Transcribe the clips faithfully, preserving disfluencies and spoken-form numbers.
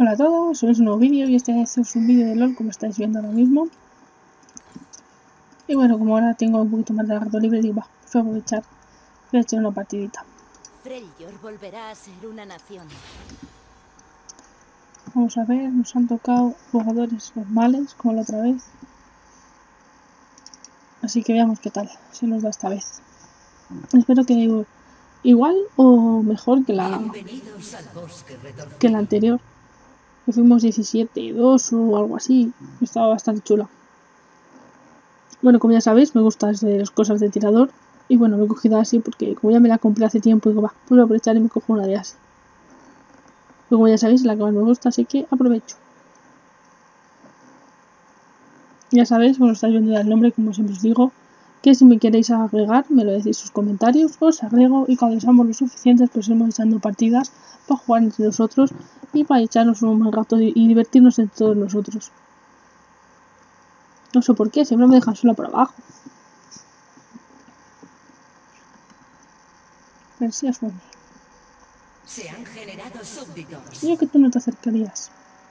Hola a todos, soy un nuevo vídeo y este es un vídeo de LOL como estáis viendo ahora mismo. Y bueno, como ahora tengo un poquito más de rato libre, digo, va, voy a aprovechar, voy a echar una partidita. Freljord volverá a ser una nación. Vamos a ver, nos han tocado jugadores normales, como la otra vez. Así que veamos qué tal se nos da esta vez. Espero que igual o mejor que la, que la anterior. Que fuimos diecisiete dos o algo así. Estaba bastante chula. Bueno, como ya sabéis, me gustan las cosas de tirador. Y bueno, me he cogido así porque como ya me la compré hace tiempo, digo, va, puedo aprovechar y me cojo una de así. Pero como ya sabéis, es la que más me gusta, así que aprovecho. Ya sabéis, bueno, estáis viendo el nombre, como siempre os digo, que si me queréis agregar, me lo decís en sus comentarios, os agrego y cuando seamos lo suficientes, pues iremos echando partidas para jugar entre nosotros y para echarnos un buen rato y divertirnos entre todos nosotros. No sé por qué, siempre me dejan sola por abajo. Pero sí es bueno. Se han generado súbditos. Yo que tú no te acercarías.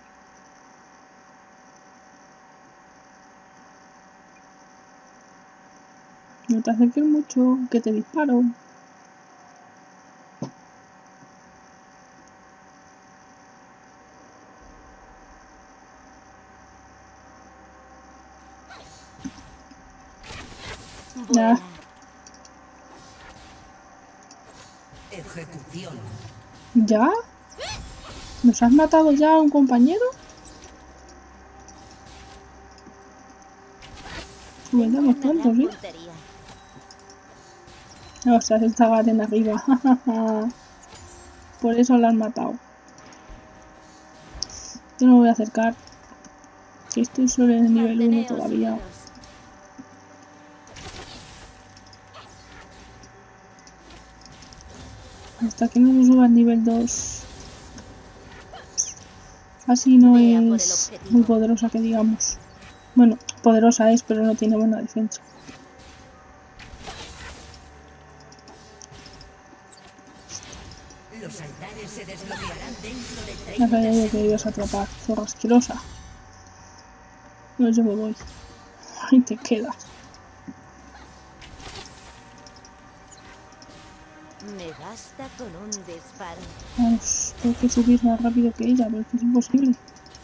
No te acerques mucho, que te disparo. Ya. Ejecución. ¿Ya? ¿Nos has matado ya a un compañero? Subimos pronto, ¿sí? O sea, se está Garen arriba. Por eso la han matado. Yo no me voy a acercar. Que estoy solo en el nivel uno todavía. Hasta que no me suba al nivel dos. Así no es muy poderosa que digamos. Bueno, poderosa es, pero no tiene buena defensa. Los altares se desbloquearán dentro de Ya sabía treinta yo que ibas a atrapar, zorra asquerosa. No, yo me voy. Ahí te quedas. Me basta con un disparo. Vamos, tengo que subir más rápido que ella, pero es que es imposible.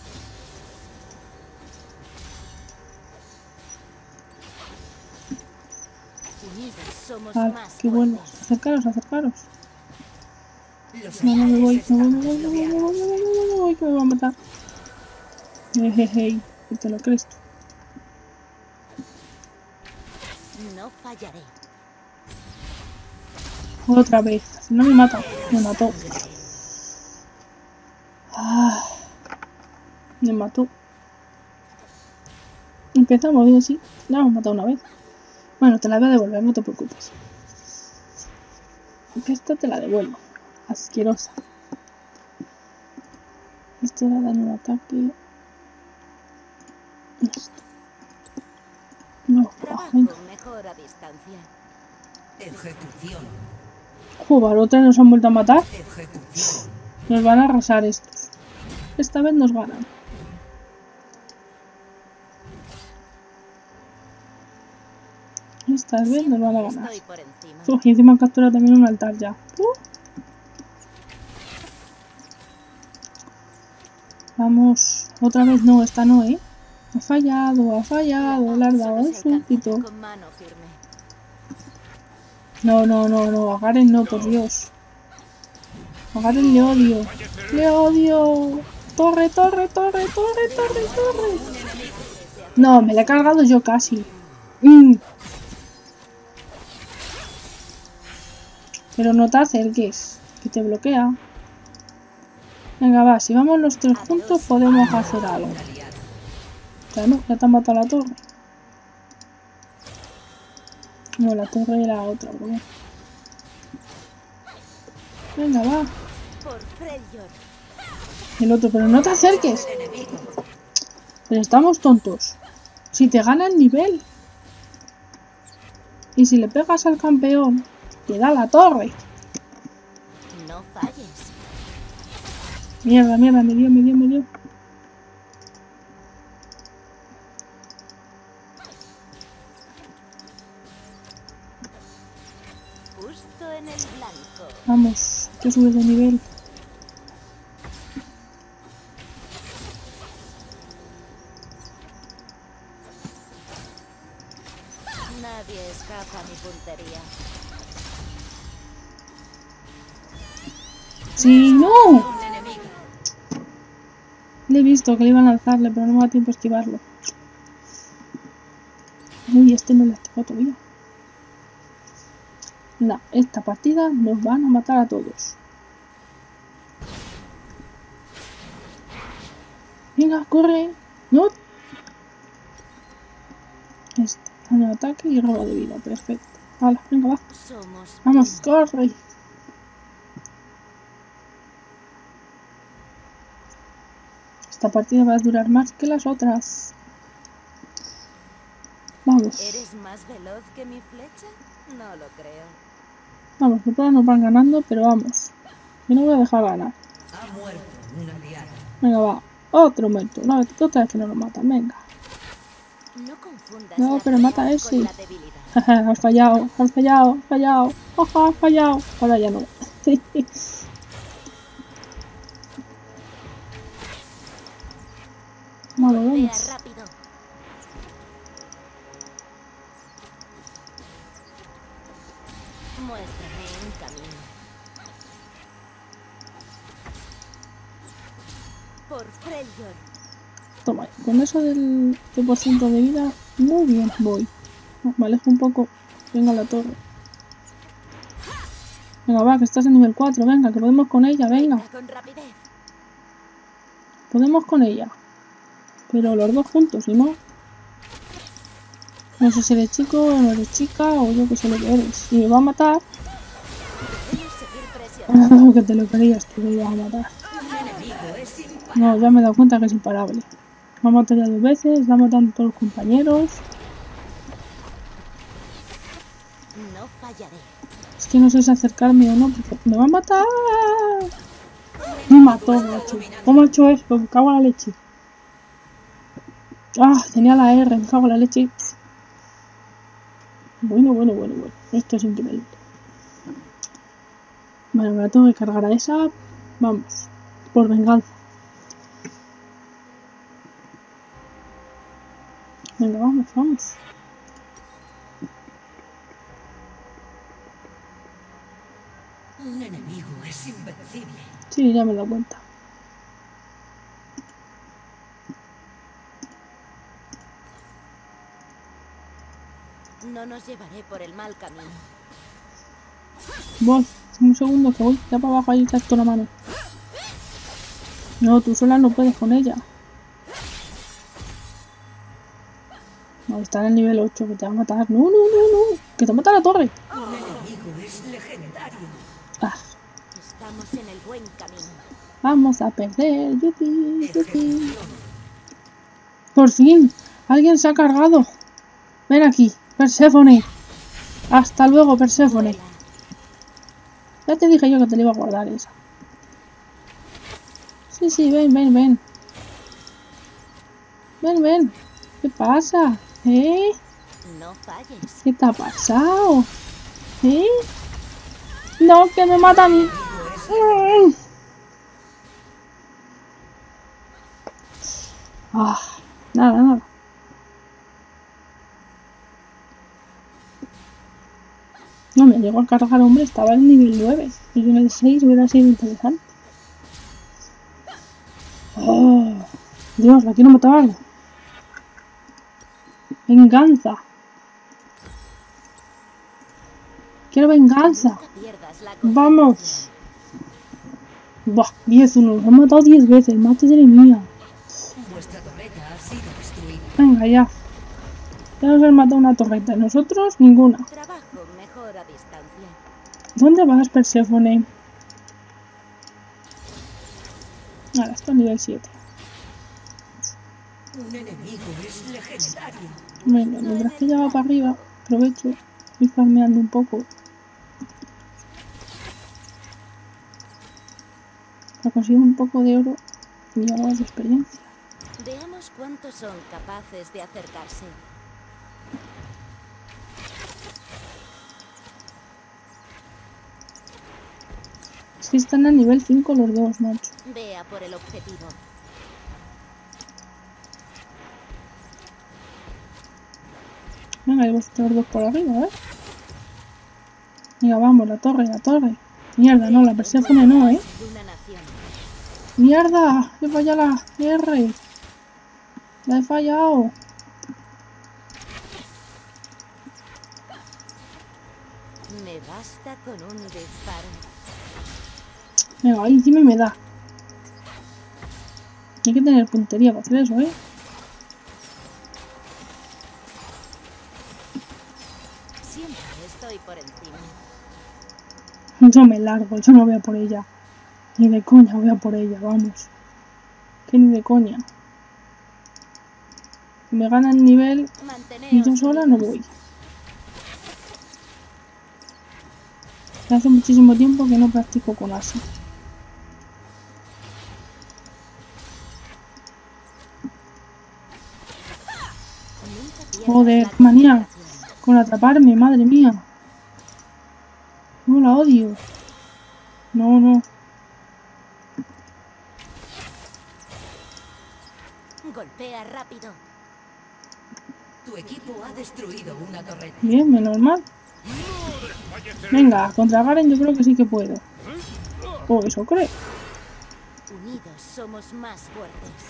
Unidos somos Vale, más qué bueno. fuertes. Acercaros, acercaros. Los No, no me voy, altares me voy, están me voy, me voy, me voy, me desbloqueados. voy, me voy, me voy, que me va a matar. Jejeje, que te lo crees tú. No fallaré. Otra vez. Si no me mata, me mató. Ah, me mató. Empezamos bien, sí. Ya hemos matado una vez. Bueno, te la voy a devolver, no te preocupes. Que esta te la devuelvo. Asquerosa. Esto era daño de ataque. Esto. No, Trabajo venga. mejor a distancia. Ejecución. Joder, otra nos han vuelto a matar. Ejecución. Nos van a arrasar estos. Esta vez nos ganan. Esta vez nos van a ganar. Estoy por encima. Uf, y encima han capturado también un altar ya. Uh. Vamos. Otra vez no, esta no, ¿eh? Ha fallado, ha fallado. Le has dado un súbdito. Con mano firme. No, no, no, no. A Garen no, por Dios. A Garen le odio. Le odio. Torre, torre, torre, torre, torre, torre. No, me la he cargado yo casi. Mm. Pero no te acerques, que te bloquea. Venga, va, si vamos los tres juntos podemos hacer algo. Ya no, ya te han matado la torre. No, la torre era otra, pero bueno. Venga, va. Por Freljord. El otro, pero no te acerques. Pero estamos tontos. Si te gana el nivel. Y si le pegas al campeón, te da la torre. No falles. Mierda, mierda, me dio, me dio, me dio. Justo en el blanco. Vamos, que subes de nivel. Nadie escapa a mi puntería. ¡Sí, no! Un enemigo. Le he visto que le iban a lanzarle, pero no me da tiempo a esquivarlo. Uy, este no le activó todavía. No, esta partida nos van a matar a todos. Venga, corre. No. Este, daño de ataque y robo de vida. Perfecto. Hala, venga, va. Somos Vamos, corre. Esta partida va a durar más que las otras. Vamos. ¿Eres más veloz que mi flecha? No lo creo. Vamos, por ahora nos van ganando, pero vamos. Yo no voy a dejar ganar. Ha muerto un aliado. Venga, va. Otro muerto. No, otra vez que no lo matan. Venga. No confundas No, la pero mata a piedad ese. con la debilidad. Jaja, has fallado, has fallado, has fallado. Jaja, has fallado. Ahora ya no. Vamos, Golpea vamos. rápido. Muéstrame un camino. Por Freljord. Toma, con eso del cien por ciento de vida, muy bien voy. Me alejo un poco. Venga a la torre. Venga, va, que estás en nivel cuatro. Venga, que podemos con ella, venga. Con rapidez. Podemos con ella. Pero los dos juntos, si no... No sé si eres chico o no eres chica o yo que sé lo que eres. Si me va a matar... Debemos seguir presionando. que te lo creías que me ibas a matar. Un enemigo es imparable. No, ya me he dado cuenta que es imparable. Me ha matado ya dos veces, va matando a todos los compañeros. No fallaré. Es que no sé si acercarme o no, porque me va a matar. Me mató, macho. ¿Cómo ha hecho eso? Me cago en la leche. Ah, tenía la R, me cago en la leche. Bueno, bueno, bueno, bueno. Esto es increíble. Vale, me la tengo que cargar a esa. Vamos. Por venganza. Venga, vamos, vamos. Un enemigo es invencible. Sí, ya me he dado cuenta. No nos llevaré por el mal camino. Voy, un segundo que voy. Ya para abajo ahí te la mano. No, tú sola no puedes con ella. No, está en el nivel ocho, que te va a matar. No, no, no, no. Que te mata la torre. Un enemigo es legendario. Ah, Estamos en el buen camino. vamos a perder. Yupi, yupi. Ejecución. Por fin, alguien se ha cargado. Ven aquí, Perséfone. Hasta luego, Perséfone. Vuela. Ya te dije yo que te la iba a guardar esa. Sí, sí, ven, ven, ven. Ven, ven. ¿Qué pasa? ¿Eh? No falles. ¿Qué te ha pasado? ¿Eh? No, que me mata a mí. Mm. Ah, nada, nada. No me llegó a cargar, hombre, estaba en nivel nueve. Y en el seis hubiera sido interesante. Oh, Dios, la quiero matar. Venganza. Quiero venganza. Nunca pierdas la concentración. Vamos. Buah, diez uno. Nos han matado diez veces. Madre mía. Vuestra torreta ha sido destruida. Venga, ya. Ya nos han matado una torreta. Nosotros, ninguna. Trabajo mejor a distancia. ¿Dónde vas, Perséfone? Ahora está en nivel siete. Un enemigo es legendario. Venga, mientras que ella va para arriba, aprovecho. Voy farmeando un poco. Para conseguir un poco de oro y algo de experiencia. Veamos cuántos son capaces de acercarse. Es que están a nivel cinco los dos, macho. Vea por el objetivo. Venga, hay vosotros dos por arriba, ¿eh? Venga, vamos, la torre, la torre. Mierda, no, la Perséfone no, ¿eh? Una nación. ¡Mierda! He fallado la R. La he fallado. Me basta con un disparo. Venga, ahí encima me da. Hay que tener puntería para hacer eso, ¿eh? Siempre estoy por encima. Yo me largo, yo no voy a por ella. Ni de coña voy a por ella, vamos. Que ni de coña. Me gana el nivel y yo sola no voy. Hace muchísimo tiempo que no practico con Asi. Joder, manía. Con atraparme, madre mía. No la odio. No, no. Golpea rápido. Tu equipo ha destruido una torreta. Bien, menos mal. Venga, contra Garen yo creo que sí que puedo. O eso creo. Unidos somos más fuertes.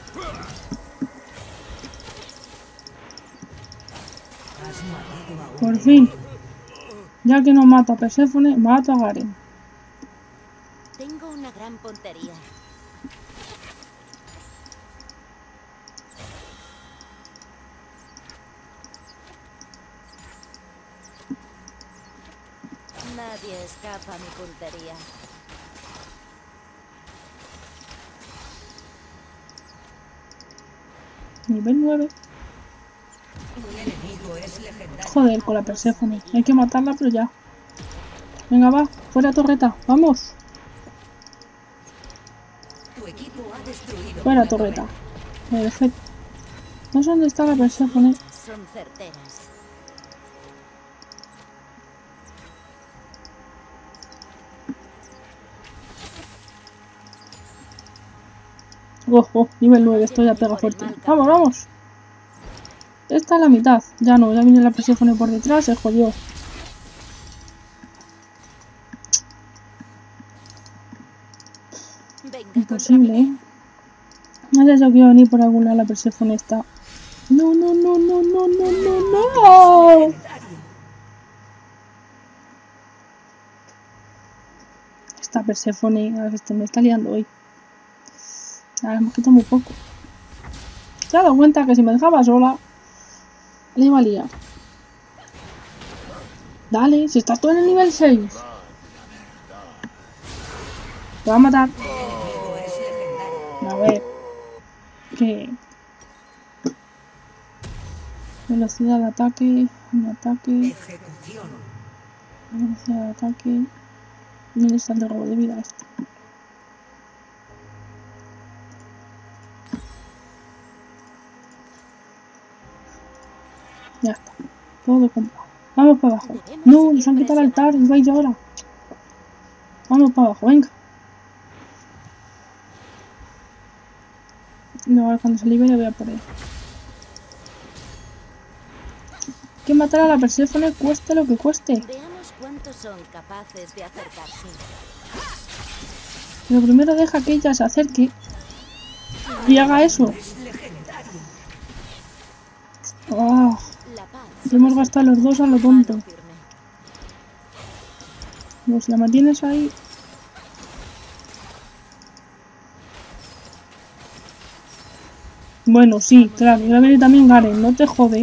Has matado a un Por fin. Ya que no mato a Perséfone, mato a Garen. Tengo una gran puntería. Nadie escapa a mi puntería. Nivel nueve. Un enemigo es legendario. Joder, con la Perséfone. Hay que matarla, pero ya. Venga, va. Fuera torreta. Vamos. Tu equipo ha destruido Fuera una torreta. Perfecto. No sé dónde está la Perséfone. Son certeras. Oh, oh, nivel nueve. Esto ya pega fuerte. Vamos, vamos. Esta es la mitad. Ya no, ya viene la Perséfone por detrás. Se jodió. Venga, Imposible, ¿eh? No sé si yo quiero venir por algún lado. La Perséfone está. No, no, no, no, no, no, no, no. Esta Perséfone, a ver, me está liando hoy. Ahora me quita muy poco. Se ha dado cuenta que si me dejaba sola, le iba a liar. Dale, si estás tú en el nivel seis. Te va a matar. A ver. ¿Qué? Velocidad de ataque. Un ataque. Ejecución. Velocidad de ataque. ¿Dónde está el de robo de vida este? Ya está. Todo comprado. Vamos para abajo. No, nos han quitado el altar. Iba a ir ahora. Vamos para abajo, venga. No, ahora cuando se libere voy a por él. Hay que matar a la Perséfone cueste lo que cueste. Veamos cuántos son capaces de acercarse. Pero primero deja que ella se acerque y haga eso. Oh, La paz. ya hemos gastado los dos a lo tonto. Mano firme. Pues si la mantienes ahí. Bueno, sí, claro, iba a venir también Garen, no te jode.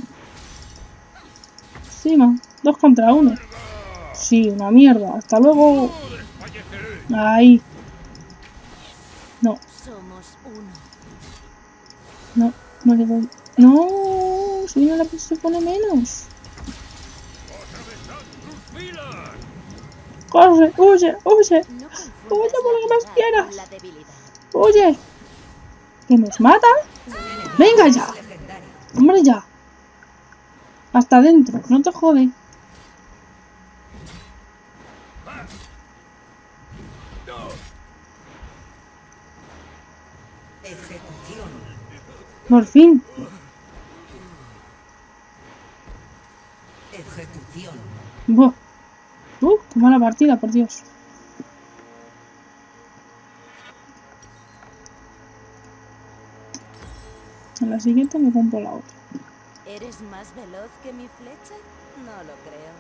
Encima, dos contra uno. Sí, una mierda, hasta luego. Ahí. No, Somos uno. no, no le doy. No, si no la se pone menos. ¡Corre! ¡Huye! ¡Huye! No confío confundas por lo que más la piedad quieras. con la debilidad. Oye, ¿que nos mata? Venga ya. Hombre, ya. Hasta adentro, no te jode. Ejecución. Por fin. Ejecución. Buah. Uh, qué mala partida, por Dios. En la siguiente me compro la otra. ¿Eres más veloz que mi flecha? No lo creo.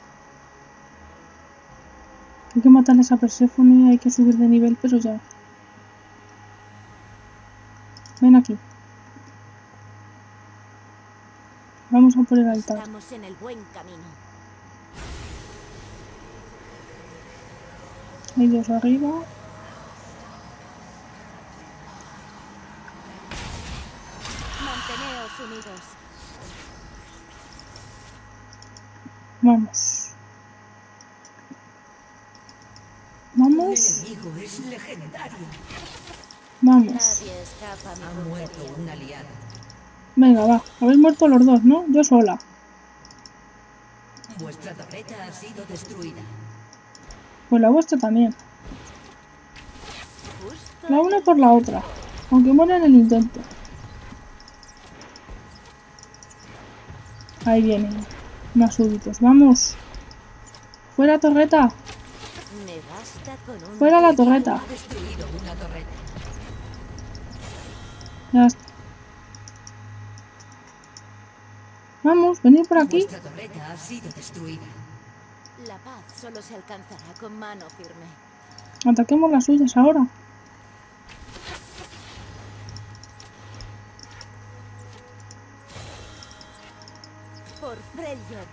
Hay que matar a esa Perséfone, hay que subir de nivel, pero ya. Ven aquí. Vamos a por el altar. Estamos en el buen camino. Hay dos arriba. Manteneos unidos. Vamos. Un Vamos. enemigo es legendario. Vamos. Nadie escapa a mi Ha muerto puntería. un aliado. Venga, va. Habéis muerto los dos, ¿no? Yo sola. Vuestra torreta ha sido destruida. Pues la vuestra también. Justo La en una el por la otra. Aunque muera en el intento. Ahí vienen. Más súbitos. Vamos. Fuera torreta. Me basta con un Fuera la Tu equipo torreta. ha destruido una torreta. Ya está. Vamos, venid por aquí. Vuestra torreta ha sido destruida. La paz solo se alcanzará con mano firme. Ataquemos las suyas ahora. Por Freljord.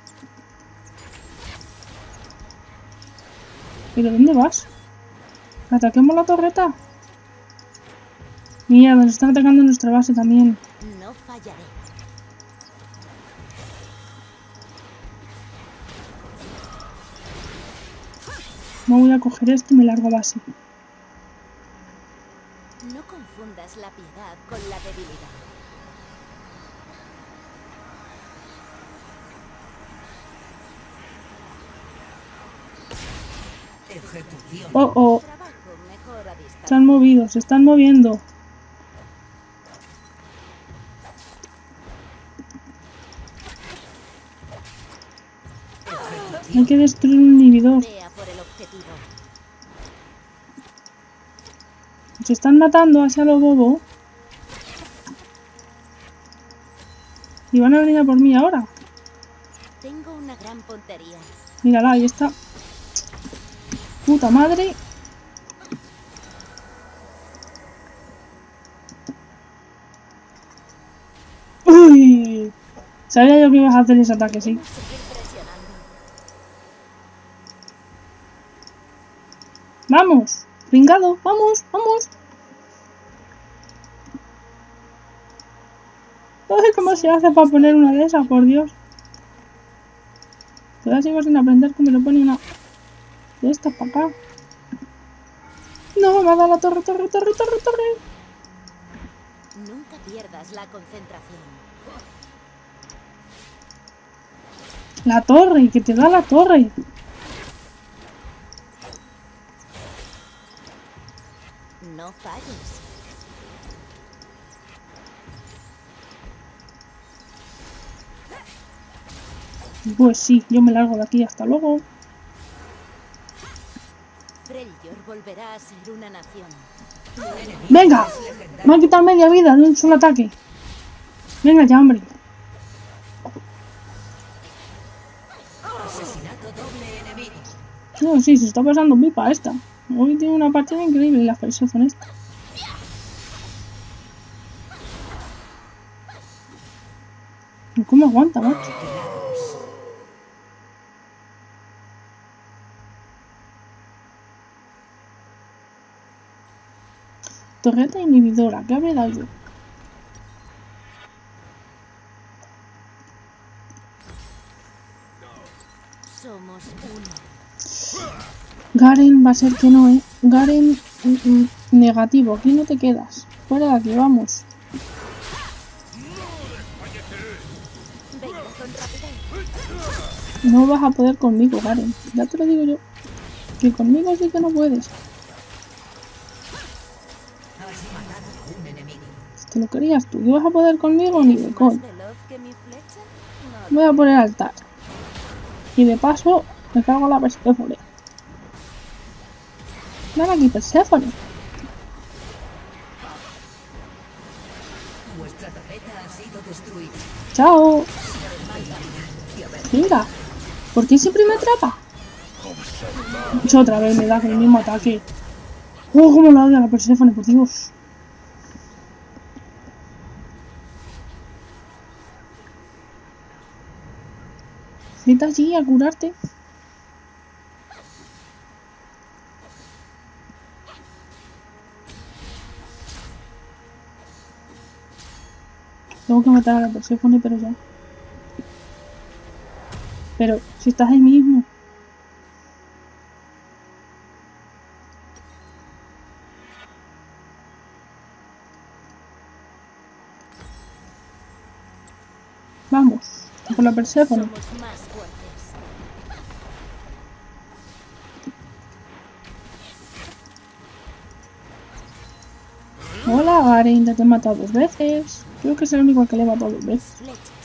¿Pero dónde vas? Ataquemos la torreta. Mira, nos están atacando en nuestra base también. No fallaré. No voy a coger esto y me largo a base. No confundas la piedad con la debilidad. Ejecución. Oh, oh. Trabajo mejor a distancia. Se han movido, se están moviendo. Hay que destruir un inhibidor. Vea por el objetivo. Se están matando hacia lo bobo. Y van a venir a por mí ahora. Tengo una gran puntería. Mírala, ahí está. Puta madre. Uy. Sabía yo que ibas a hacer ese ataque, sí. Debemos seguir presionando. Vamos. Pringado. Vamos, vamos. Ay, ¿cómo se hace para poner una de esas? Por Dios. Todavía sigo sin aprender cómo le pone una de estas para acá. No, me ha dado la torre, torre, torre, torre, torre. Nunca pierdas la concentración. La torre, que te da la torre. No falles. Pues sí, yo me largo de aquí. Hasta luego. Freljord volverá a ser una nación. ¡Venga! Me han quitado media vida de un solo ataque. Venga ya, hombre. Asesinato doble enemigo. No, sí, se está pasando pipa esta. Hoy tiene una partida increíble la Perséfone esta. ¿Cómo aguanta, macho? Torreta inhibidora, ¿qué habré dado yo? Somos uno. Garen va a ser que no, ¿eh? Garen mm, mm, negativo. Aquí no te quedas. Fuera de aquí, vamos. No vas a poder conmigo, Garen. Ya te lo digo yo. Que conmigo sí que no puedes. ¿Te lo querías tú? ¿No vas a poder conmigo ni de coña? Voy a poner altar. Y de paso, me cargo la Perséfone. Ven aquí, Perséfone. Chao. Venga. ¿Por qué siempre me atrapa? Yo otra vez me da el mismo ataque. Oh, cómo lo odio a la Perséfone, por Dios. Vete allí a curarte. Tengo que matar a la Perséfone, pero ya. Pero, si estás ahí mismo. Vamos, por la Perséfone. Hola, Garen, ya te he matado dos veces. Creo que es el único que le he matado dos veces.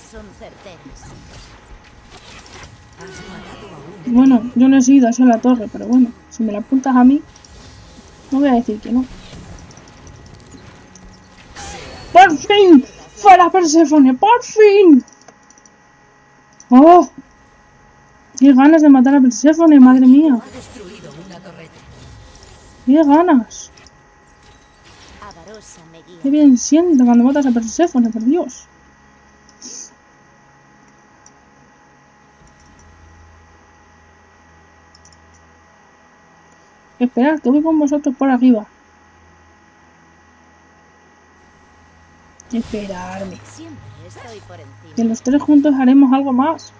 Bueno, yo no he sido hacia la torre, pero bueno, si me la apuntas a mí, no voy a decir que no. ¡Por fin! ¡Fue la Perséfone! ¡Por fin! ¡Oh! ¡Qué ganas de matar a Perséfone, madre mía! ¡Qué ganas! ¡Qué bien siento cuando matas a Perséfone, por Dios! Esperad, que voy con vosotros por arriba. Esperadme. Que los tres juntos haremos algo más.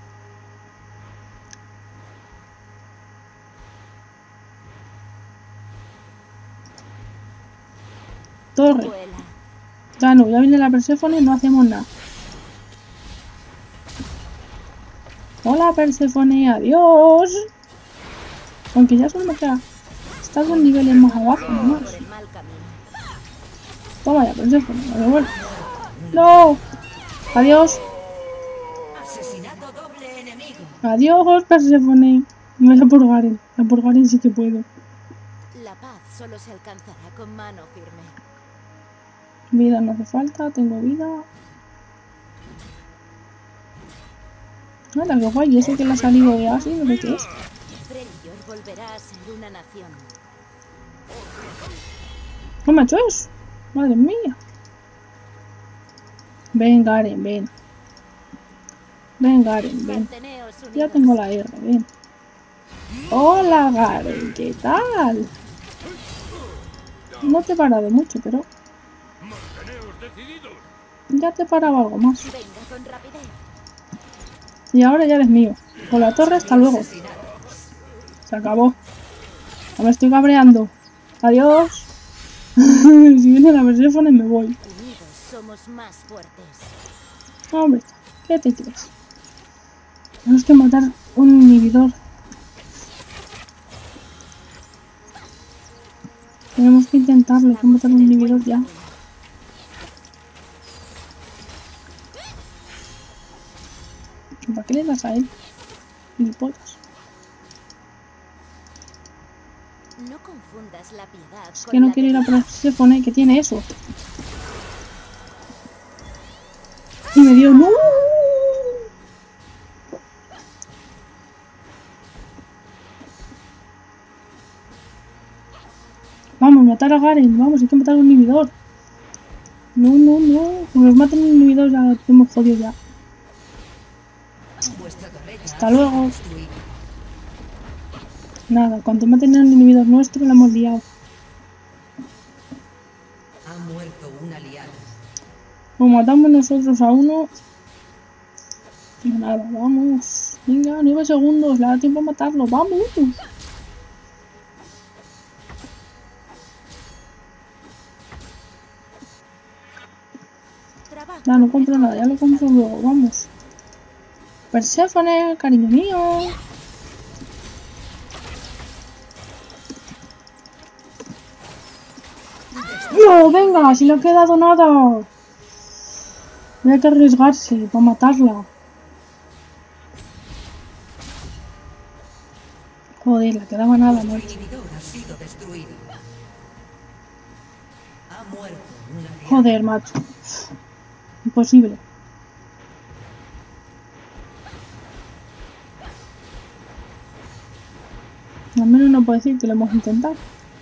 Torre. Ya no, ya viene la Perséfone y no hacemos nada. Hola Perséfone, adiós. Aunque ya solo me queda. Estás dos niveles más abajo, nomás. Toma ya, Perséfone, me devuelvo. ¡No! Adiós. Adiós, Perséfone. Me voy a por Garen. A por Garen sí que puedo. La paz solo se alcanzará con mano firme. Vida no hace falta, tengo vida. Nada, qué guay, ese que le ha salido de así, no sé qué es. Freljord volverá a ser una nación. ¿No me ha hecho eso? Madre mía. Ven, Garen, ven. Ven, Garen, ven. Ya tengo la R, ven. Hola, Garen, ¿qué tal? No te he parado mucho, pero... ya te he parado algo más. Y ahora ya eres mío. Con la torre, hasta luego. Se acabó. No me estoy cabreando. Adiós. Si viene la Perséfone me voy. Unidos somos más fuertes. Hombre, ¿qué te crees? Tenemos que matar un inhibidor. Tenemos que intentarlo, hay que matar un inhibidor ya. ¿Para qué le das a él? Gilipollas. No confundas la piedad. Es que no quiero ir a Perséfone, que tiene eso. Y me dio... ¡No! Vamos, matar a Garen. Vamos, hay que matar a un inhibidor. No, no, no. Como nos maten un inhibidor ya lo hemos jodido ya. Hasta luego. Nada, cuando maten a un inhibidor nuestro lo hemos liado. Ha muerto un aliado. O matamos nosotros a uno. Nada, vamos. Venga, nueve segundos. Le da tiempo a matarlo. Vamos. Ya no compro nada, ya lo compro luego, vamos. Perséfone, cariño mío. No, venga, si no ha quedado nada. Hay que arriesgarse para matarla. Joder, le quedaba nada, Vuestro macho. inhibidor ha sido destruido. Ha muerto una aliada. Joder, macho. Imposible. Al menos no puedo decir que lo hemos intentado.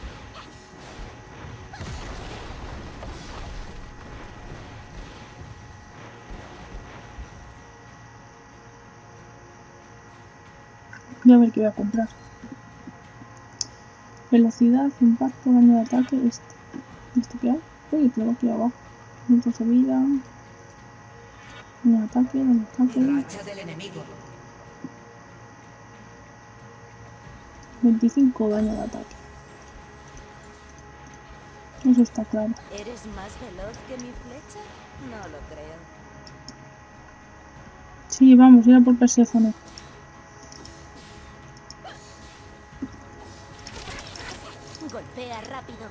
Voy a ver qué voy a comprar. Velocidad, impacto, daño de ataque. Este. ¿Este qué hay? Uy, tengo aquí abajo. Puntos de vida. Daño de ataque, daño de ataque. Racha del enemigo. veinticinco daño de ataque. Eso está claro. ¿Eres más veloz que mi flecha? No lo creo. Sí, vamos, ir a por Perséfone. Golpea rápido.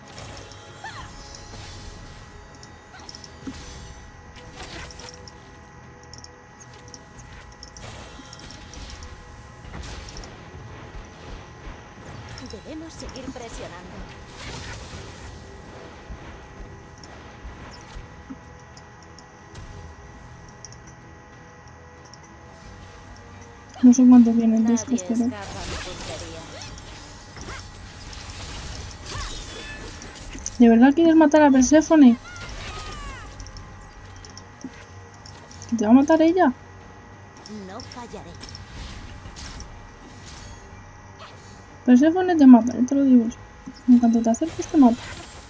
Debemos seguir presionando. No sé cuántos vienen de Nadie estos, pero... escapa a mi puntería. ¿De verdad quieres matar a Perséfone? ¿Que te va a matar ella? No fallaré. Perséfone te mata, yo te lo digo. En cuanto te acerques te mata.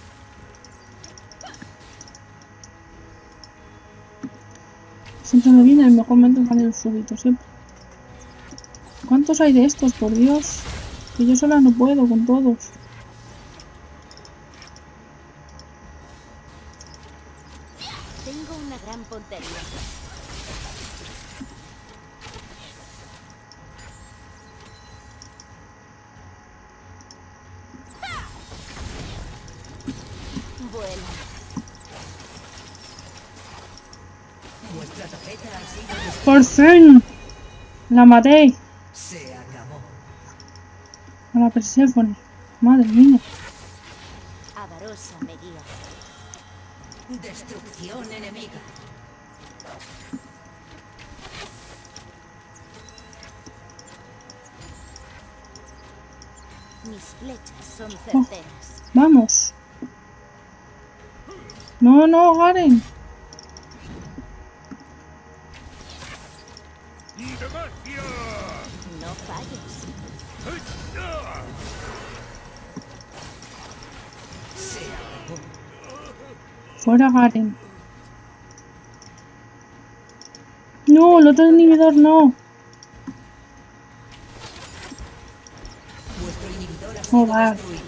Siempre me viene el mejor momento para el súbito, siempre. ¿Cuántos hay de estos, por Dios? Que yo sola no puedo con todos. Tengo una gran puntería. Vuela. Vuestra tarjeta ha sido destruida. ¡Por fin! ¡La maté! Se acabó. A la Perséfone. Madre mía. Avarosa me guía. Destrucción enemiga. Mis flechas son certeras. Vamos. No, no, Garen. No falles. Se acabó. Fuera Garen. No, el otro inhibidor no. Vuestro inhibidor ha sido Joder. destruido.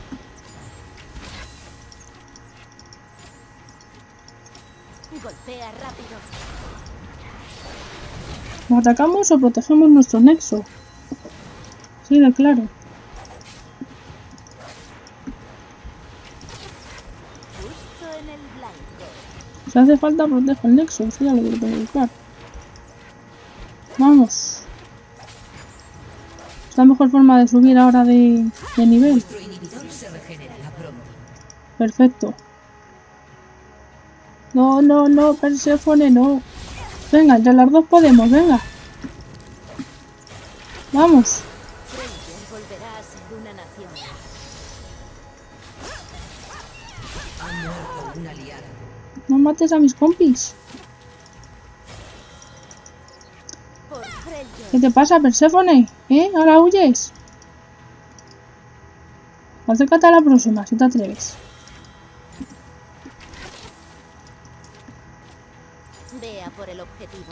Golpea rápido. ¿Lo atacamos o protegemos nuestro nexo? Sí, de claro. Justo en el blanco. Si hace falta, protejo el nexo. Eso ya lo tengo que buscar. Vamos. Es la mejor forma de subir ahora de, de nivel. Vuestro inhibidor se regenerará pronto. Perfecto. No, no, no, Perséfone, no. Venga, entre las dos podemos, venga. Vamos. Freljord volverá a ser una nación. Ha muerto una aliada. No mates a mis compis. Por Freljord. ¿Qué te pasa, Perséfone? ¿Eh? ¿Ahora huyes? Acércate a la próxima, si te atreves. Vea por el objetivo.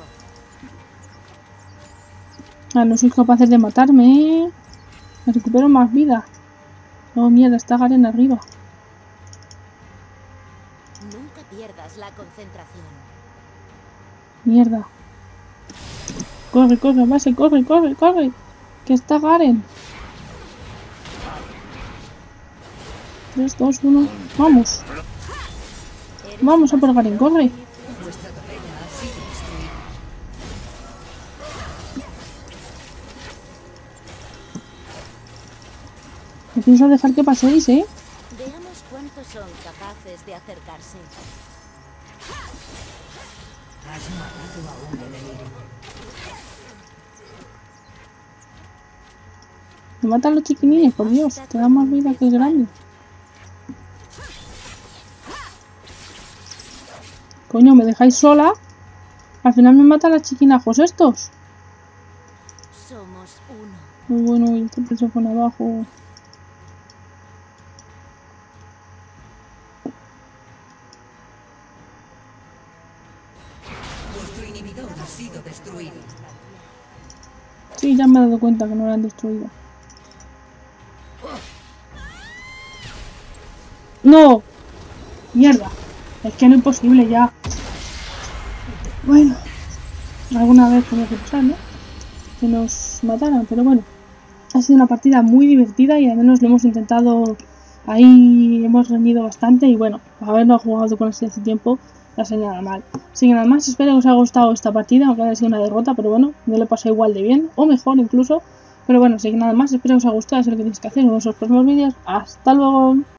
Ah, no sois capaces de matarme, ¿eh? Me recupero más vida. Oh, mierda, está Garen arriba. Nunca pierdas la concentración. Mierda. Corre, corre, base, corre, corre, corre. Que está Garen. tres, dos, uno. Vamos. Vamos a por Garen, corre. Me pienso dejar que paséis, ¿eh? Veamos cuántos son capaces de acercarse. Has matado a un enemigo. Me matan los chiquinines, por Dios. Te da más vida que el grande. Coño, me dejáis sola. Al final me matan las chiquinajos estos. Somos uno. Muy bueno, y este se pone abajo. Vuestro inhibidor ha sido destruido. Sí, ya me he dado cuenta que no lo han destruido. ¡No! ¡Mierda! Es que no es posible ya. Bueno. Alguna vez tenía que pasar, ¿no? Que nos mataran, pero bueno. Ha sido una partida muy divertida y al menos lo hemos intentado. Ahí hemos reñido bastante y bueno, haberlo jugado con este hace tiempo no ha sido nada mal. Así que nada más, espero que os haya gustado esta partida, aunque haya sido una derrota, pero bueno, yo le pasé igual de bien, o mejor incluso. Pero bueno, así que nada más, espero que os haya gustado, es lo que tenéis que hacer en nuestros próximos vídeos. ¡Hasta luego!